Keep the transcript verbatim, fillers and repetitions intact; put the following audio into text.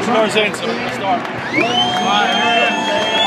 NASCAR's in, so we're gonna start. All right,